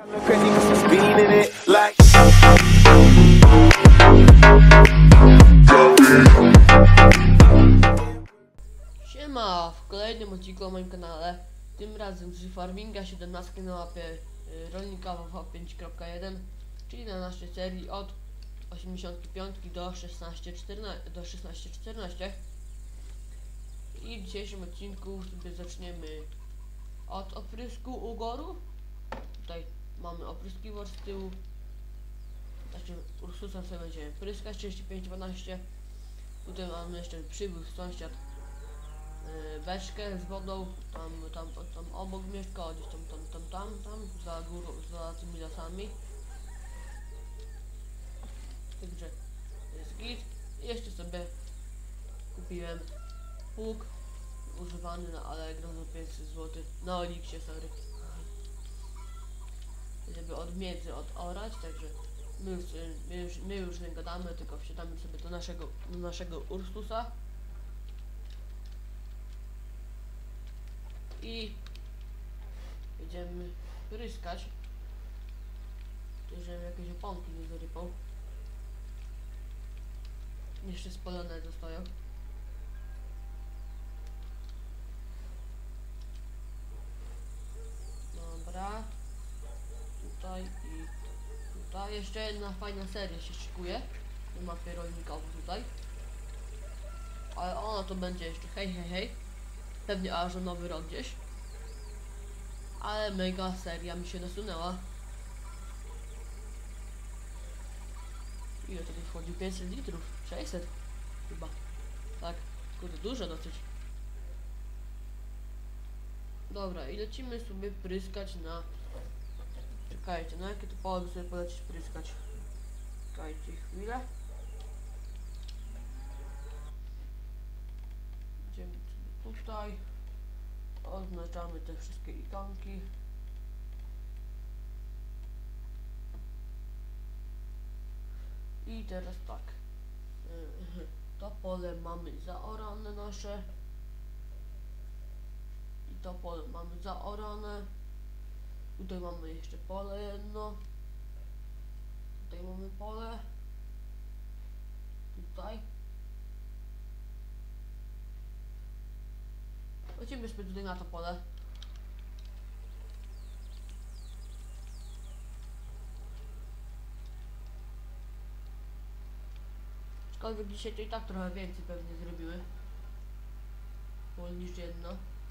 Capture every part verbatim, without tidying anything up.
Siema, w kolejnym odcinku na moim kanale, tym razem z Farminga siedemnaście na mapie y, rolnika W W pięć kropka jeden, czyli na naszej serii od osiemdziesiątej piątej do szesnaście czternaście, do szesnaście czternaście. I w dzisiejszym odcinku sobie zaczniemy od oprysku ugoru. Tutaj mamy opryskiwacz z tyłu, znaczy Ursusa sobie będziemy pryskać trzydzieści pięć dwanaście. Tutaj mamy jeszcze przybył sąsiad beczkę z wodą, tam, tam, tam obok mieszka, gdzieś tam, tam, tam, tam, tam, za górą, za tymi lasami. Także jest git. I jeszcze sobie kupiłem pług używany na Allegro za pięćset złotych, na Oliksie, sorry, żeby od miedzy odorać. Także my już, my już, my już nie gadamy, tylko wsiadamy sobie do naszego, do naszego Ursusa i będziemy pryskać, żeby jakieś oponki nie zarypał. Jeszcze spalone zostają. Dobra, tutaj i tutaj jeszcze jedna fajna seria się szykuje na mapie rolnikowej tutaj, ale ona to będzie jeszcze hej hej hej, pewnie aż na nowy rok gdzieś, ale mega seria mi się nasunęła. Ile to tu wchodzi? pięćset litrów? sześćset chyba. Tak, kurde, dużo dosyć. Dobra, i lecimy sobie pryskać na... Czekajcie, na jakie to pole sobie polecieć pryskać? Czekajcie chwilę. Idziemy sobie tutaj. Oznaczamy te wszystkie ikonki. I teraz tak. To pole mamy zaorane nasze. I to pole mamy zaorane. Tutaj mamy jeszcze pole jedno. Tutaj mamy pole. Tutaj. Lecimy sobie tutaj na to pole. Aczkolwiek dzisiaj to i tak trochę więcej pewnie zrobiły pól niż jedno.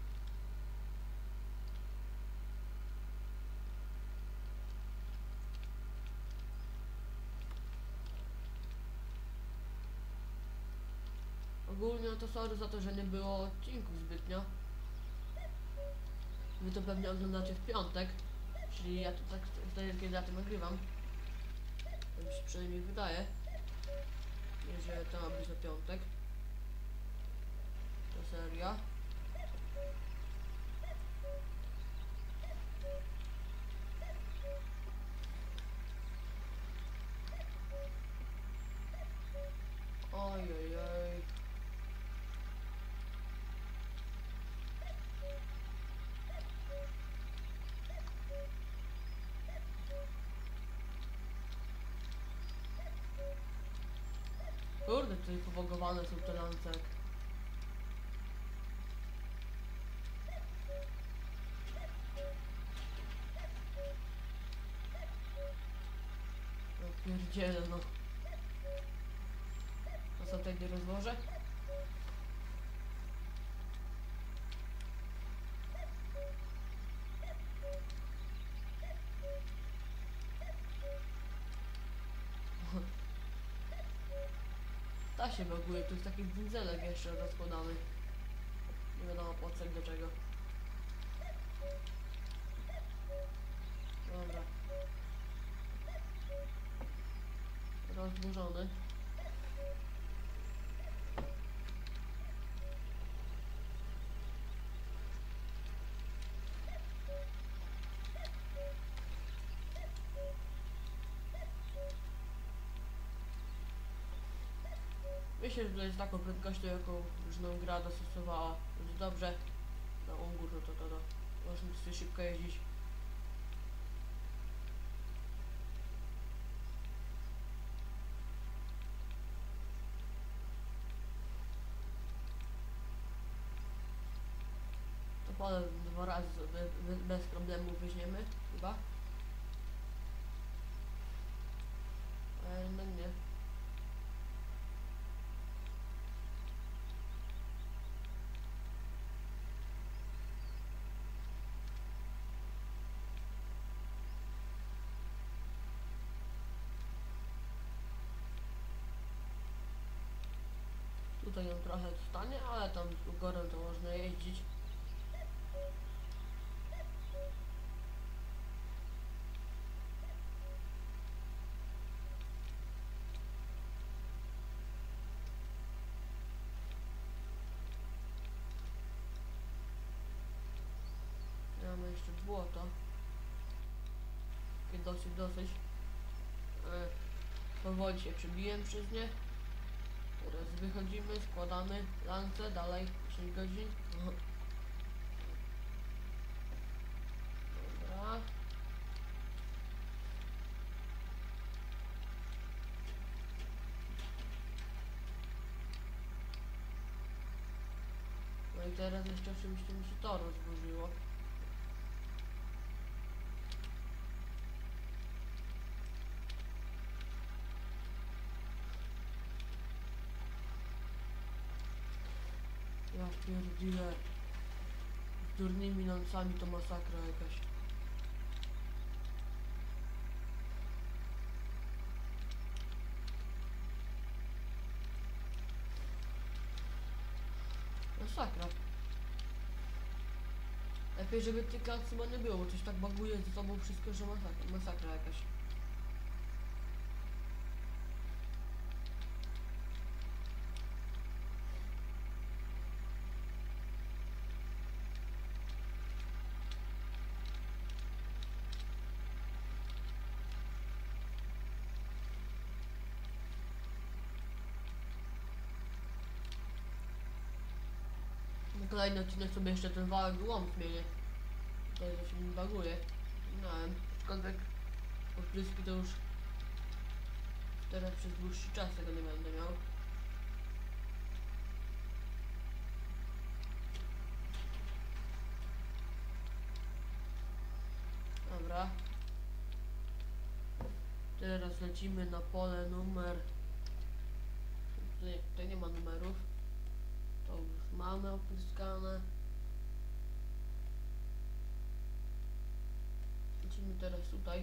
Ogólnie to sorry za to, że nie było odcinków zbytnio. Wy to pewnie oglądacie w piątek, czyli ja to tak wtedy, kiedy ja to nagrywam. To mi się przynajmniej wydaje, że to ma być na piątek ta seria. Oj, oj, oj. Kurde, tutaj powogowane są te lance. No pierdziele, no. A co tutaj nie rozłożę? Ta się baguje, tu jest taki dzyndzelek jeszcze rozkładany. Nie wiadomo po co i do czego. Dobra. Rozburzony. Myślę, że to jest taką prędkością, jaką już nam gra dostosowała. Więc dobrze. Na Ungur, no to to, to. Można sobie szybko jeździć. pole dwa razy sobie bez, bez problemu weźmiemy, chyba. Ale no nie. Tutaj ją trochę stanie, ale tam górą to można jeździć. Mamy jeszcze błoto. Takie dosyć, dosyć. E, powoli się przebiłem przez nie. Teraz wychodzimy, składamy lance, dalej sześć godzin. Dobra. No i teraz jeszcze oczywiście mi się to rozburzyło. Ja pierdolę. Z durnymi lancami to masakra jakaś. Masakra. Lepiej, żeby tych lanc chyba nie było, bo coś tak baguje ze sobą wszystko, że masakra, masakra jakaś. Na kolejny odcinek sobie jeszcze ten wałek łom zmienię. To się mi baguje. No, aczkolwiek odpryski to już teraz przez dłuższy czas tego nie będę miał. Dobra. Teraz lecimy na pole numer... Tutaj, tutaj nie ma numerów. To już mamy opryskane. Lecimy teraz tutaj.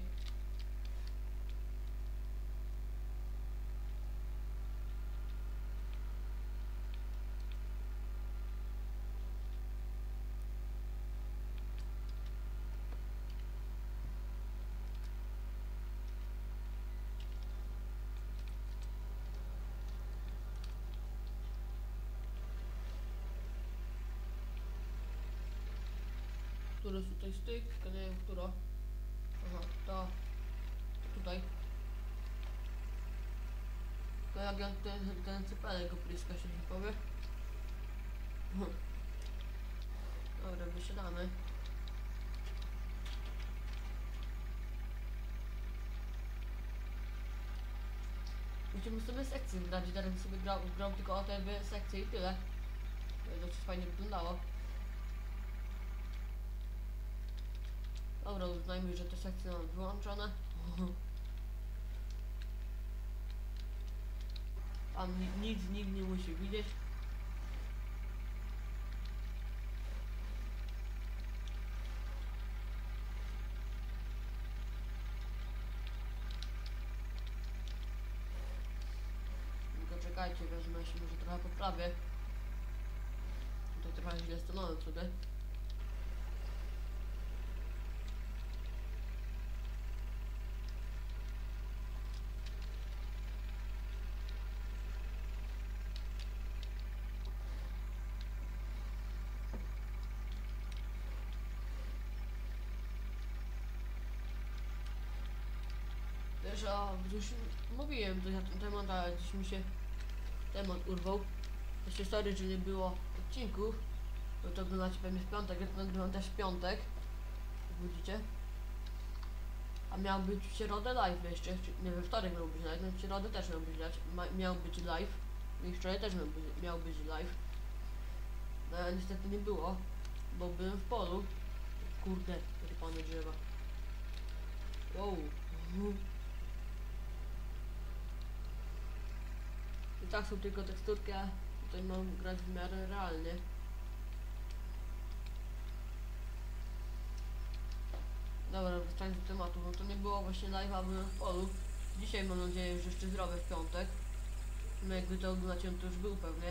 Który jest tutaj styk, tylko nie wiem, która. Aha, to tutaj. To jak, jak ten, ten cypelek opryska się nie powie. Dobra, wysiadamy. Musimy sobie sekcję wybrać, teraz sobie grał, grał tylko o te dwie sekcje i tyle. To dosyć fajnie wyglądało. Dobra, uznajmy, że te sekcje mam wyłączone. Tam ni nic nikt nie musi widzieć. Tylko czekajcie, wezmę się może trochę poprawię. Tutaj trochę źle stanąłem sobie. Wiesz, a już mówiłem coś na ten temat, ale gdzieś mi się temat urwał. Jeszcze sorry, że nie było odcinków, bo to oglądacie pewnie w piątek, ja to nagrywam też w piątek, jak widzicie. A miał być w środę live jeszcze, nie we wtorek miał być live, no w środę też miał być live, ma, miał być live, i wczoraj też miał być, miał być live. No ale niestety nie było, bo byłem w polu. Kurde, rypane drzewa. Wow. I tak są tylko teksturki, a tutaj mam grać w miarę realnie. Dobra, wracając do tematu, no to nie było właśnie live'a, byłem w polu. Dzisiaj mam nadzieję, że jeszcze zrobię w piątek. No jakby to oglądacie, to już był pewnie.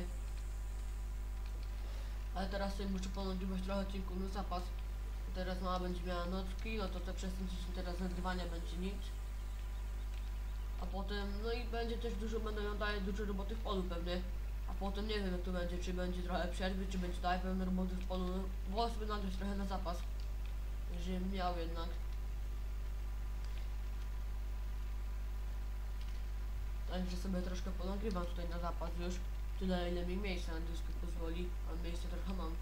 Ale teraz sobie muszę ponagrywać trochę odcinków na zapas. Teraz mama będzie miała nocki, no to te przez ten tydzień teraz nagrywania będzie nic. A potem, no i będzie też dużo, będę ją daje dużo roboty w polu pewnie. A potem nie wiem jak to będzie, czy będzie trochę przerwy, czy będzie dalej pełne roboty w polu. No, wolę sobie nagrać trochę na zapas. Żebym miał jednak. Także sobie troszkę ponagrywam tutaj na zapas już. Tyle ile mi miejsca na dysku pozwoli, a miejsca trochę mam.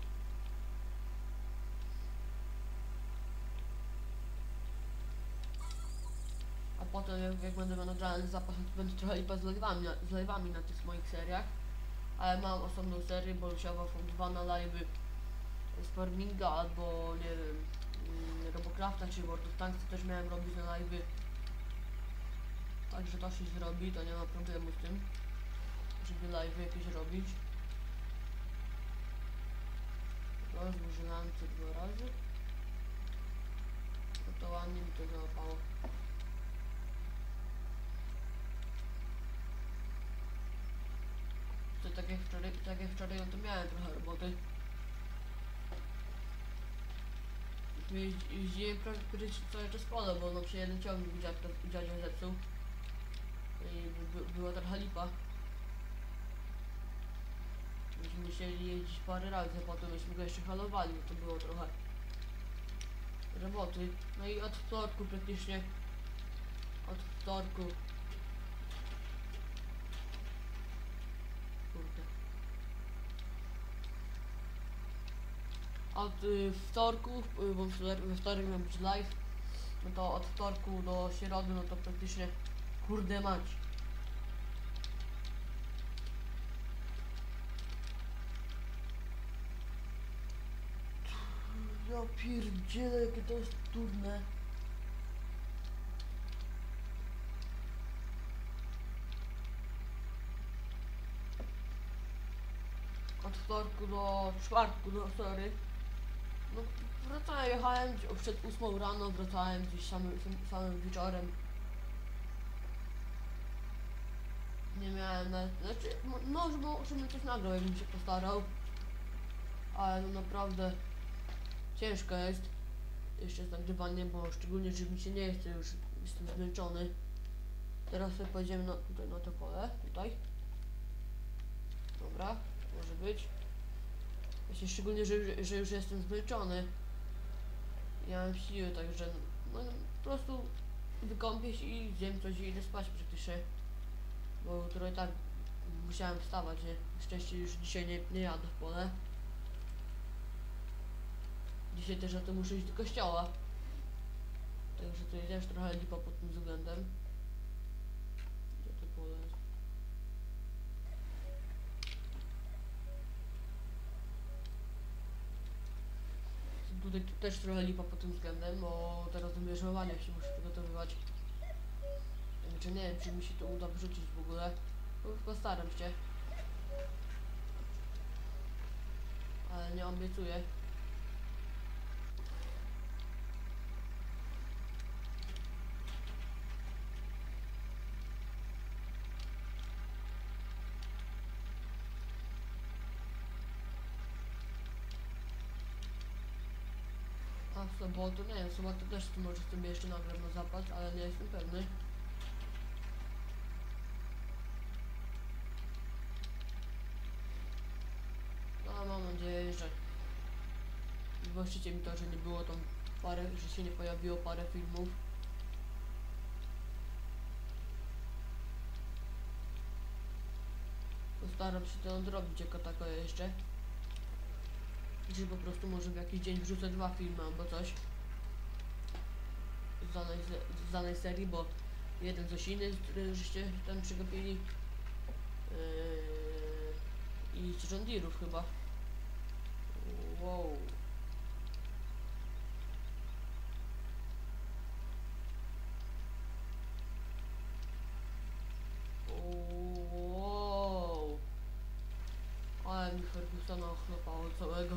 A potem jak, jak będę miał nagrany zapas, to będzie trochę lipa z live'ami, na, z live'ami na tych moich seriach. Ale mam osobną serię, bo siawa są dwa na live'y z Farminga albo nie wiem, mm, Robocrafta czy World of Tanks też miałem robić na live'y. Także to się zrobi, to nie ma problemu z tym, żeby live'y jakieś robić. Rozłożyłem to dwa razy. No to ładnie mi to załapało. To tak jak wczoraj, tak jak wczoraj no to miałem trochę roboty. Jeździłem prawie cały czas pole, bo no przy jeden ciągnik dziadzio zepsuł. I by, była trochę lipa. Myśmy musieli jeździć parę razy, a potem myśmy go jeszcze halowali, bo to było trochę roboty. No i od wtorku praktycznie, od wtorku, kurde, od y, wtorku, y, bo we wtorek miał być live, no to od wtorku do środy, no to praktycznie, kurde mać. Ja pierdzielę, jakie to jest trudne. Od wtorku do czwartku, no sorry. No wracałem, jechałem przed ósmą rano, wracałem gdzieś samym, samym wieczorem. Nie miałem nawet, znaczy, może bym coś nagrał, jakbym się postarał. Ale no naprawdę ciężko jest jeszcze z nagrywaniem, bo szczególnie, że mi się nie chce, już jestem zmęczony. Teraz sobie pojedziemy na, tutaj na to pole, tutaj. Dobra, może być. Właśnie szczególnie, że, że już jestem zmęczony. Ja mam siły, także no, po prostu wykąpię się i zjem coś i idę spać praktycznie. Bo jutro i tak musiałem wstawać, nie? Szczęście już dzisiaj nie, nie jadę w pole. Dzisiaj też na to muszę iść do kościoła. Także to jest też trochę lipa pod tym względem. Gdzie to pole jest? Tutaj też trochę lipa pod tym względem, bo teraz do mierzmowania się muszę przygotowywać. Także nie wiem, czy mi się to uda wrzucić w ogóle. No, postaram się. Ale nie obiecuję. A w sobotę, nie wiem, w sobotę też może sobie jeszcze nagram na zapas, ale nie jestem pewny. No mam nadzieję, że wybaczycie mi to, że nie było tam parę, że się nie pojawiło parę filmów. Postaram się to odrobić jako tako jeszcze. Czy po prostu może w jakiś dzień wrzucę dwa filmy albo coś z danej, z danej serii, bo jeden z Osiny, który żeście tam przegapili, yy, i z John Deere'ów chyba. Wow. Fergusona ochlopało całego.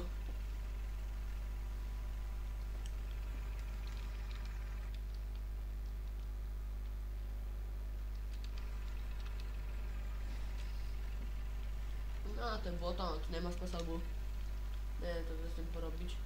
No, ten błota, tu nie ma sposobu. Nie wiem, co z tym porobić.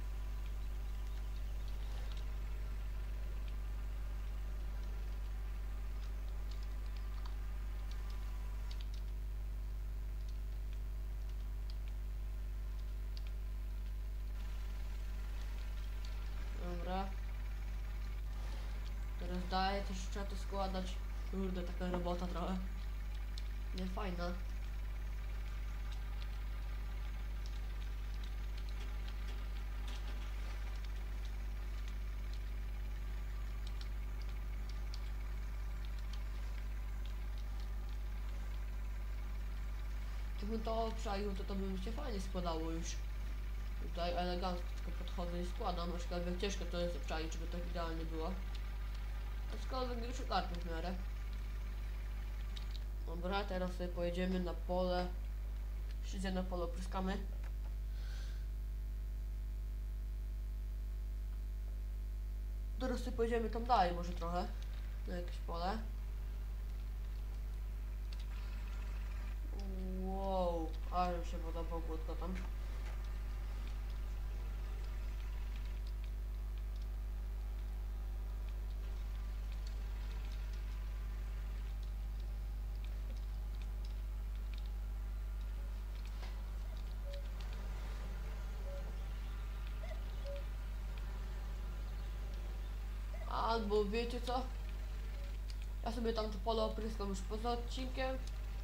Dobra. Teraz daję, też trzeba to składać. Kurde, taka robota trochę. Nie fajna. Gdybym to obczaił, to to by mi się fajnie składało już. Tutaj elegancko tylko podchodzę i składam, aczkolwiek ciężko to jest obczaić, żeby to idealnie było. Aczkolwiek już ogarnę w miarę. Dobra, teraz sobie pojedziemy na pole. Wszyscy na pole opryskamy. Teraz sobie pojedziemy tam dalej może trochę. Na jakieś pole. Wow, ale się woda pogłodka tam. Albo wiecie co? Ja sobie tam to pole opryskam już poza odcinkiem.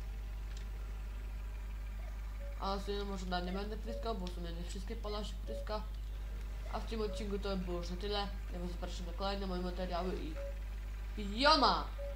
A sobie może na nie będę pryskał, bo w sumie nie wszystkie pola się pryska. A w tym odcinku to by było już na tyle. Ja was zapraszam na kolejne moje materiały i... Joma!